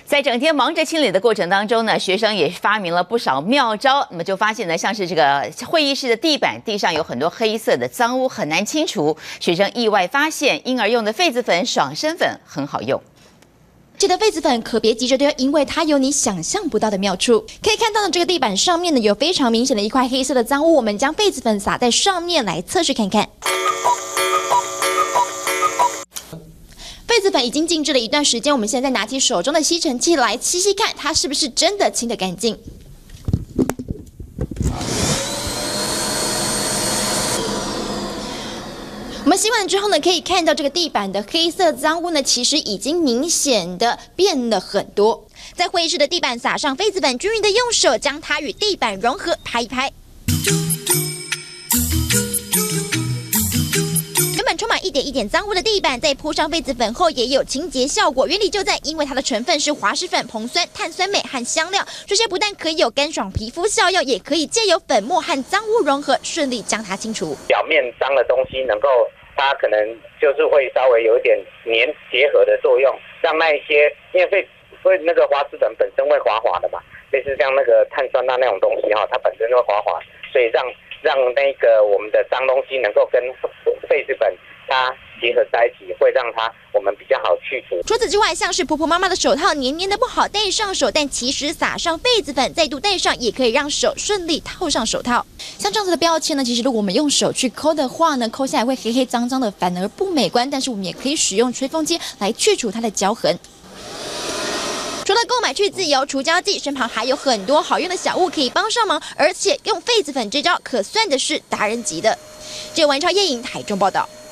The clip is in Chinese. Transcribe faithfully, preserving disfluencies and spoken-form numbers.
在整天忙着清理的过程当中呢，学生也发明了不少妙招。那么就发现呢，像是这个会议室的地板，地上有很多黑色的脏污，很难清除。学生意外发现，婴儿用的痱子粉、爽身粉很好用。 记得痱子粉可别急着丢，因为它有你想象不到的妙处。可以看到呢，这个地板上面呢有非常明显的一块黑色的脏污，我们将痱子粉撒在上面来测试看看。 痱子粉已经静置了一段时间，我们现在拿起手中的吸尘器来吸吸看，它是不是真的清得干净？我们吸完之后呢，可以看到这个地板的黑色脏污呢，其实已经明显的变了很多。在会议室的地板撒上痱子粉，均匀的用手将它与地板融合，拍一拍。 充满一点一点脏污的地板，在铺上痱子粉后也有清洁效果。原理就在，因为它的成分是滑石粉、硼酸、碳酸镁和香料，这些不但可以有干爽皮肤效用，也可以借由粉末和脏污融合，顺利将它清除。 表面脏的东西能够，它可能就是会稍微有一点粘结合的作用，让那一些因为会会那个滑石粉本身会滑滑的嘛，类似像那个碳酸钠那种东西哈，它本身会滑滑，所以让。 让那个我们的脏东西能够跟痱子粉它结合在一起，会让它我们比较好去除。 除此之外，像是婆婆妈妈的手套黏黏的不好戴上手，但其实撒上痱子粉再度戴上，也可以让手顺利套上手套。像这样子的标签呢，其实如果我们用手去抠的话呢，抠下来会黑黑脏脏的，反而不美观。但是我们也可以使用吹风机来去除它的胶痕。 除了购买去自由除胶剂，身旁还有很多好用的小物可以帮上忙，而且用痱子粉这招可算的是达人级的。这文超夜影台中报道。